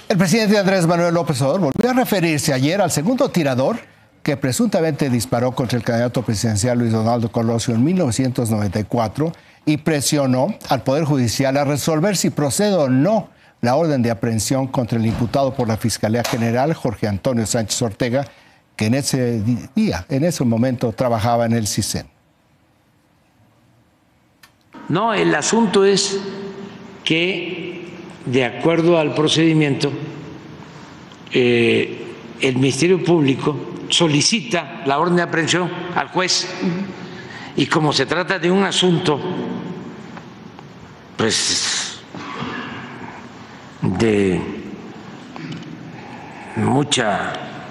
El presidente Andrés Manuel López Obrador volvió a referirse ayer al segundo tirador que presuntamente disparó contra el candidato presidencial Luis Donaldo Colosio en 1994 y presionó al Poder Judicial a resolver si procede o no la orden de aprehensión contra el imputado por la Fiscalía General, Jorge Antonio Sánchez Ortega, que en ese momento trabajaba en el CISEN. No, el asunto es que, de acuerdo al procedimiento, el Ministerio Público solicita la orden de aprehensión al juez y como se trata de un asunto, pues, de mucha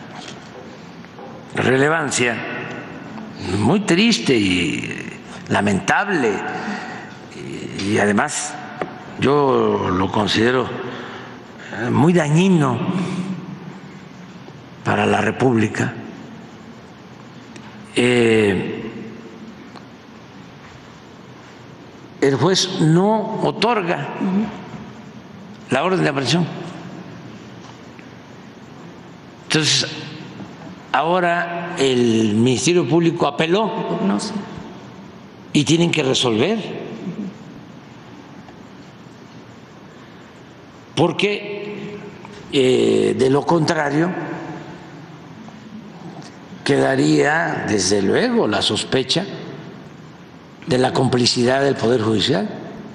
relevancia, muy triste y lamentable, y además yo lo considero muy dañino para la República. El juez no otorga la orden de aprehensión. Entonces, ahora el Ministerio Público apeló y tienen que resolver. Porque de lo contrario quedaría desde luego la sospecha de la complicidad del Poder Judicial.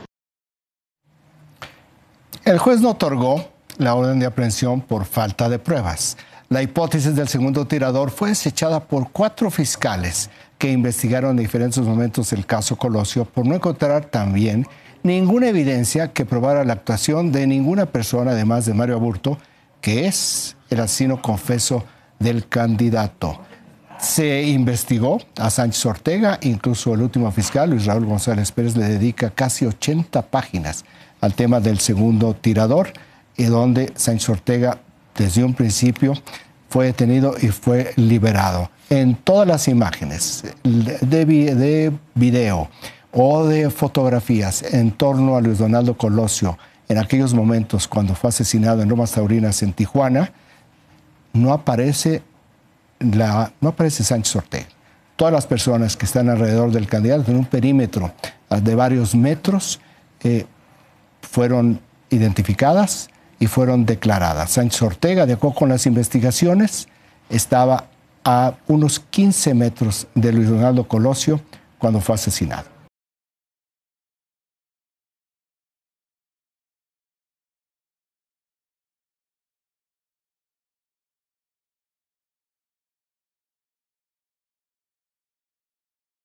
El juez no otorgó la orden de aprehensión por falta de pruebas. La hipótesis del segundo tirador fue desechada por 4 fiscales que investigaron en diferentes momentos el caso Colosio por no encontrar también ninguna evidencia que probara la actuación de ninguna persona, además de Mario Aburto, que es el asesino confeso del candidato. Se investigó a Sánchez Ortega, incluso el último fiscal, Luis Raúl González Pérez, le dedica casi 80 páginas al tema del segundo tirador, y donde Sánchez Ortega, desde un principio, fue detenido y fue liberado. En todas las imágenes de video o de fotografías en torno a Luis Donaldo Colosio en aquellos momentos cuando fue asesinado en Lomas Taurinas, en Tijuana, no aparece Sánchez Ortega. Todas las personas que están alrededor del candidato en un perímetro de varios metros fueron identificadas y fueron declaradas. Sánchez Ortega, de acuerdo con las investigaciones, estaba a unos 15 metros de Luis Donaldo Colosio cuando fue asesinado.